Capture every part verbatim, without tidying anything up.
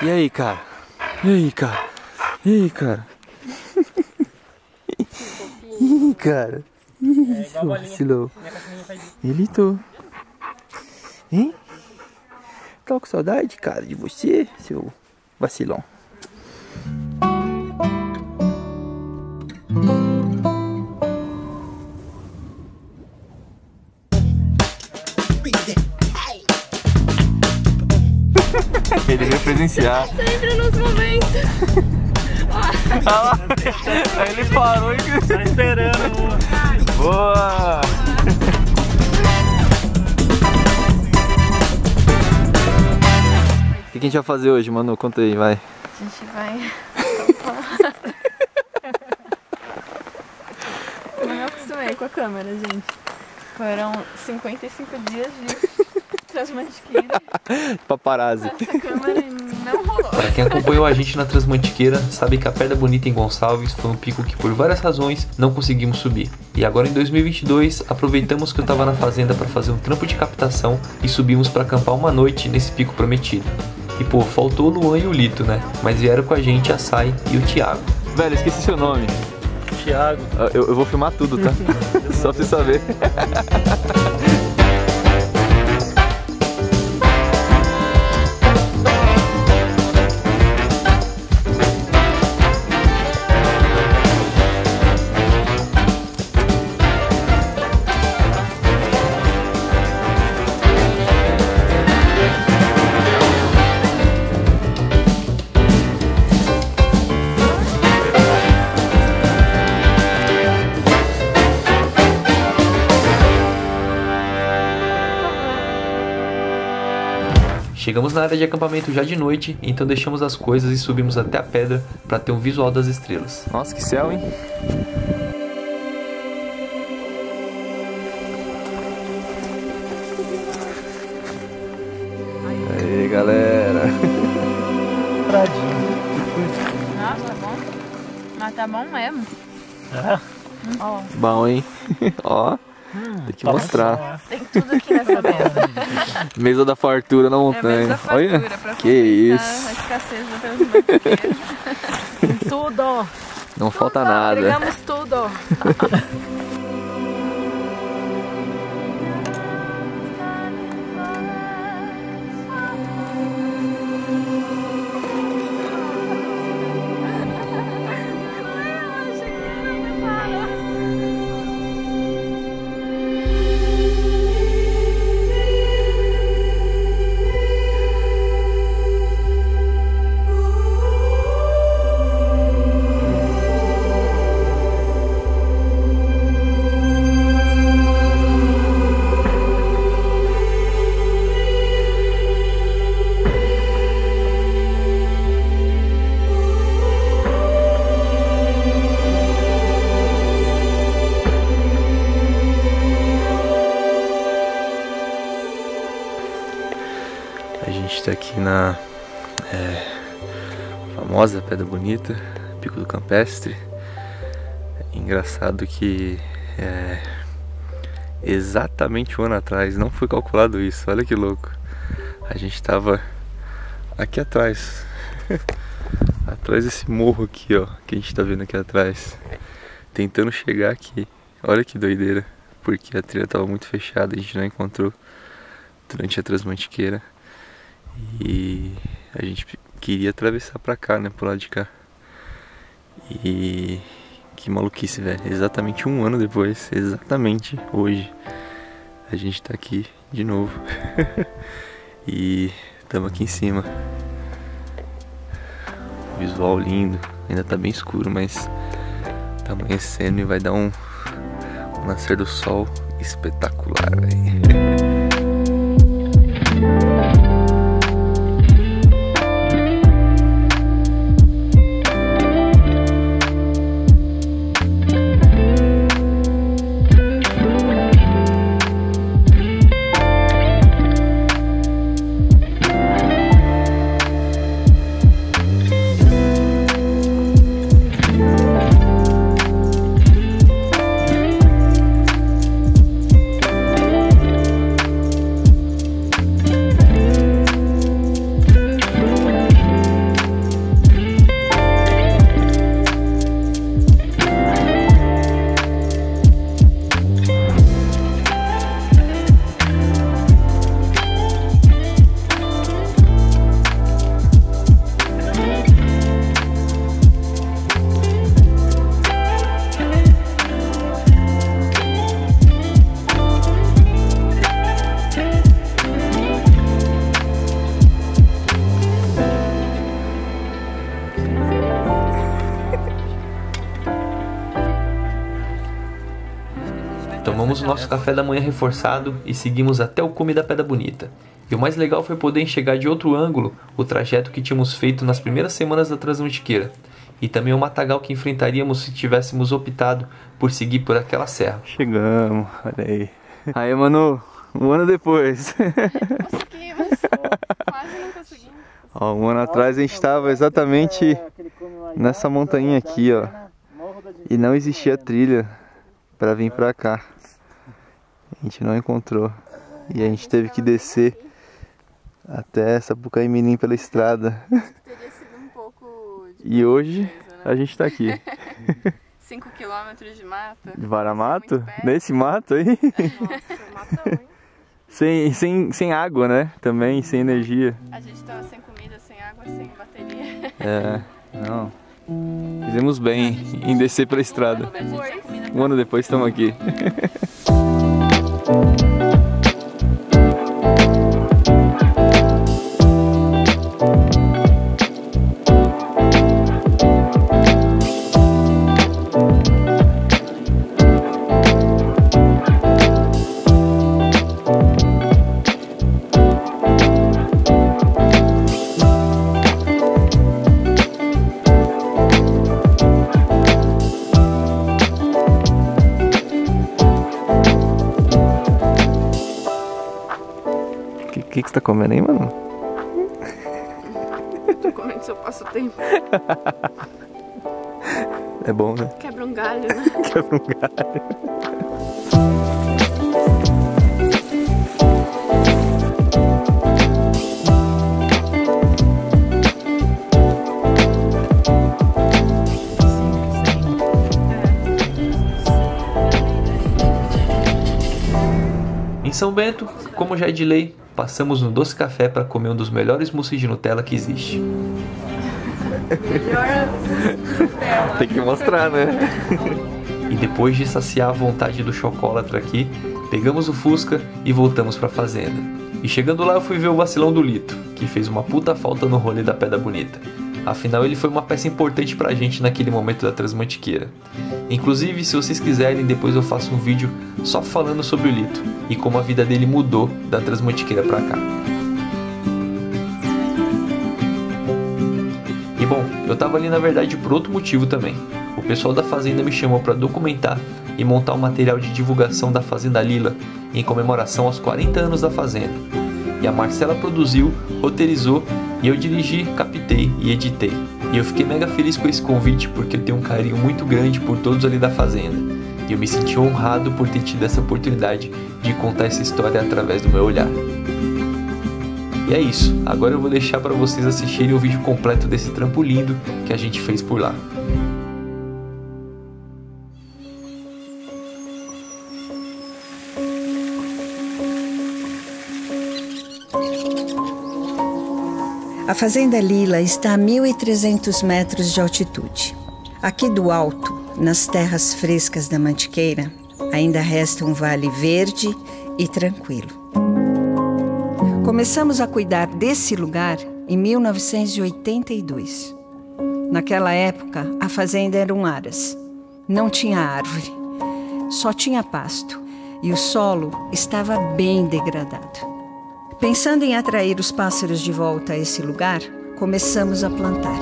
E aí, cara? E aí, cara? E aí, cara? E aí, cara? Ih, seu vacilou. Ele tô. Hein? Tô com saudade, cara, de você, seu vacilão. Ele veio presenciar. Sempre nos momentos. Ah, aí ele parou e tá esperando. Boa! O que a gente vai fazer hoje, Manu? Conta aí, vai. A gente vai... Eu não me acostumei com a câmera, gente. Foram cinquenta e cinco dias de Transmantiqueira. Paparazzi. Essa câmera não rolou. Para quem acompanhou a gente na Transmantiqueira, sabe que a Pedra Bonita em Gonçalves foi um pico que por várias razões não conseguimos subir. E agora em dois mil e vinte e dois, aproveitamos que eu tava na fazenda para fazer um trampo de captação e subimos para acampar uma noite nesse pico prometido. E pô, faltou o Luan e o Lito, né? Mas vieram com a gente a Sai e o Thiago. Velho, esqueci seu nome. Thiago. Eu, eu vou filmar tudo, tá? Só pra você saber. Chegamos na área de acampamento já de noite, então deixamos as coisas e subimos até a pedra para ter um visual das estrelas. Nossa, que céu, hein? Aí, galera. Nossa, tá bom. Mas tá bom mesmo. É? Ó. Bom, hein? Ó. Tem que mostrar. Tem tudo aqui nessa mesa. Mesa da fartura na montanha. É a mesa da fartura, olha, pra que isso. a escassez da Transmantiqueira. Tudo. Não tudo. falta nada. Entregamos tudo. A gente tá aqui na é, famosa Pedra Bonita, Pico do Campestre. Engraçado que é, exatamente um ano atrás, não foi calculado isso, olha que louco. A gente tava aqui atrás, atrás desse morro aqui, ó, que a gente tá vendo aqui atrás, tentando chegar aqui. Olha que doideira, porque a trilha tava muito fechada, a gente não encontrou durante a Transmantiqueira. E a gente queria atravessar pra cá, né, pro lado de cá. E que maluquice, velho. Exatamente um ano depois, exatamente hoje, a gente tá aqui de novo. E estamos aqui em cima. Visual lindo, ainda tá bem escuro, mas tá amanhecendo e vai dar um, um nascer do sol espetacular, velho. Tomamos o nosso café da manhã reforçado e seguimos até o cume da Pedra Bonita. E o mais legal foi poder enxergar de outro ângulo o trajeto que tínhamos feito nas primeiras semanas da Transmantiqueira. E também o matagal que enfrentaríamos se tivéssemos optado por seguir por aquela serra. Chegamos, olha aí. Aí, mano, um ano depois. Conseguimos. Quase não conseguimos. Ó, um ano atrás a gente estava exatamente nessa montanha aqui, ó. E não existia trilha para vir pra cá. A gente não encontrou. E a gente teve que descer até Sapucaimirim pela estrada. Teria sido um pouco de E hoje surpresa, né? a gente tá aqui. cinco quilômetros de mata. De Varamato? Muito perto. Nesse mato aí? Nossa, matão, hein? Sem, sem, sem água, né? Também, sem energia. A gente tava sem comida, sem água, sem bateria. É, não. Fizemos bem em descer pela estrada. Depois, Um ano depois estamos aqui. O que, que, que você tá comendo aí, mano? tô comendo seu passatempo. É bom, né? Quebra um galho, né? Quebra um galho. Em São Bento, como já é de lei, passamos no Doce Café para comer um dos melhores mousses de Nutella que existe. Melhor Nutella. Tem que mostrar, né? E depois de saciar a vontade do chocolatra aqui, pegamos o Fusca e voltamos para a fazenda. E chegando lá eu fui ver o vacilão do Lito, que fez uma puta falta no rolê da Pedra Bonita. Afinal ele foi uma peça importante pra gente naquele momento da Transmantiqueira. Inclusive, se vocês quiserem, depois eu faço um vídeo só falando sobre o Lito e como a vida dele mudou da Transmantiqueira pra cá. E bom, eu tava ali na verdade por outro motivo também. O pessoal da fazenda me chamou para documentar e montar um material de divulgação da Fazenda Lila em comemoração aos quarenta anos da fazenda. E a Marcela produziu, roteirizou e eu dirigi, captei e editei. E eu fiquei mega feliz com esse convite porque eu tenho um carinho muito grande por todos ali da fazenda. E eu me senti honrado por ter tido essa oportunidade de contar essa história através do meu olhar. E é isso, agora eu vou deixar para vocês assistirem o vídeo completo desse trampo lindo que a gente fez por lá. A Fazenda Lila está a mil e trezentos metros de altitude. Aqui do alto, nas terras frescas da Mantiqueira, ainda resta um vale verde e tranquilo. Começamos a cuidar desse lugar em mil novecentos e oitenta e dois. Naquela época, a fazenda era um aras. Não tinha árvore, só tinha pasto e o solo estava bem degradado. Pensando em atrair os pássaros de volta a esse lugar, começamos a plantar.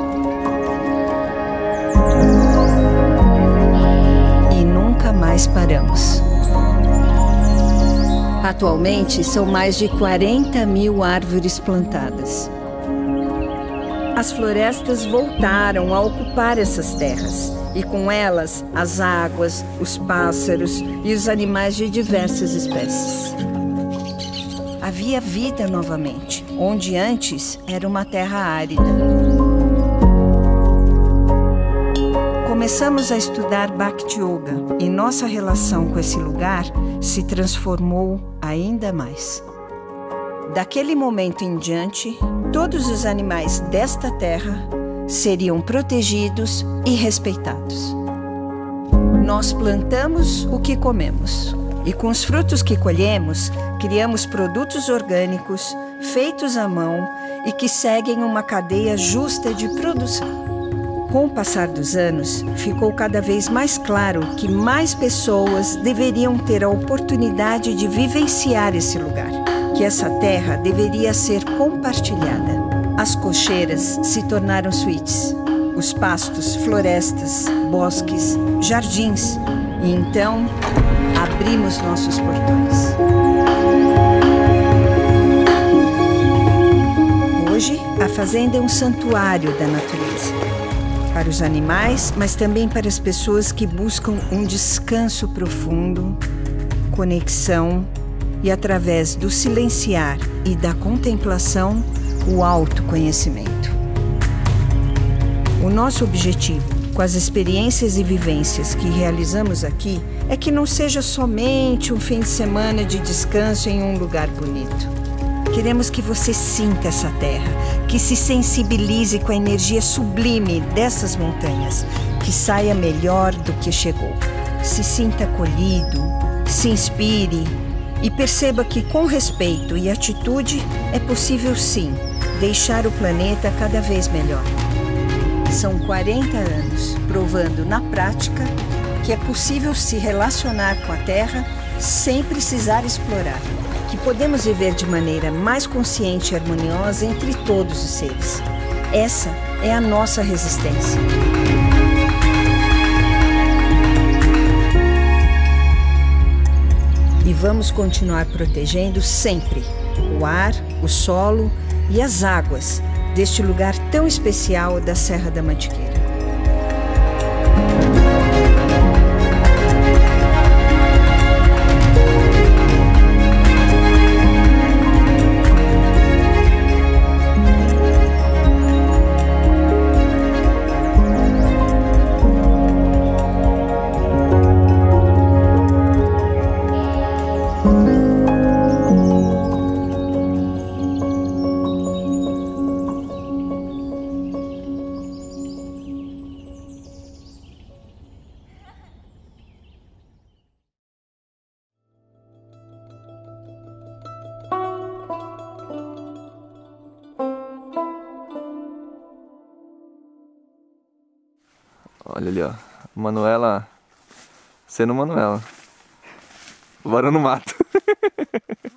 E nunca mais paramos. Atualmente, são mais de quarenta mil árvores plantadas. As florestas voltaram a ocupar essas terras, e com elas, as águas, os pássaros e os animais de diversas espécies. Havia vida novamente, onde antes era uma terra árida. Começamos a estudar Bhakti Yoga e nossa relação com esse lugar se transformou ainda mais. Daquele momento em diante, todos os animais desta terra seriam protegidos e respeitados. Nós plantamos o que comemos. E com os frutos que colhemos, criamos produtos orgânicos, feitos à mão e que seguem uma cadeia justa de produção. Com o passar dos anos, ficou cada vez mais claro que mais pessoas deveriam ter a oportunidade de vivenciar esse lugar, que essa terra deveria ser compartilhada. As cocheiras se tornaram suítes, os pastos, florestas, bosques, jardins, e então abrimos nossos portões. Hoje, a fazenda é um santuário da natureza. Para os animais, mas também para as pessoas que buscam um descanso profundo, conexão e, através do silenciar e da contemplação, o autoconhecimento. O nosso objetivo, com as experiências e vivências que realizamos aqui, é que não seja somente um fim de semana de descanso em um lugar bonito. Queremos que você sinta essa terra, que se sensibilize com a energia sublime dessas montanhas, que saia melhor do que chegou. Se sinta acolhido, se inspire e perceba que com respeito e atitude é possível sim deixar o planeta cada vez melhor. São quarenta anos provando na prática que é possível se relacionar com a Terra sem precisar explorar, que podemos viver de maneira mais consciente e harmoniosa entre todos os seres. Essa é a nossa resistência. E vamos continuar protegendo sempre o ar, o solo e as águas deste lugar tão especial da Serra da Mantiqueira. Olha ali, ó. Manuela sendo Manuela. Varando no mato.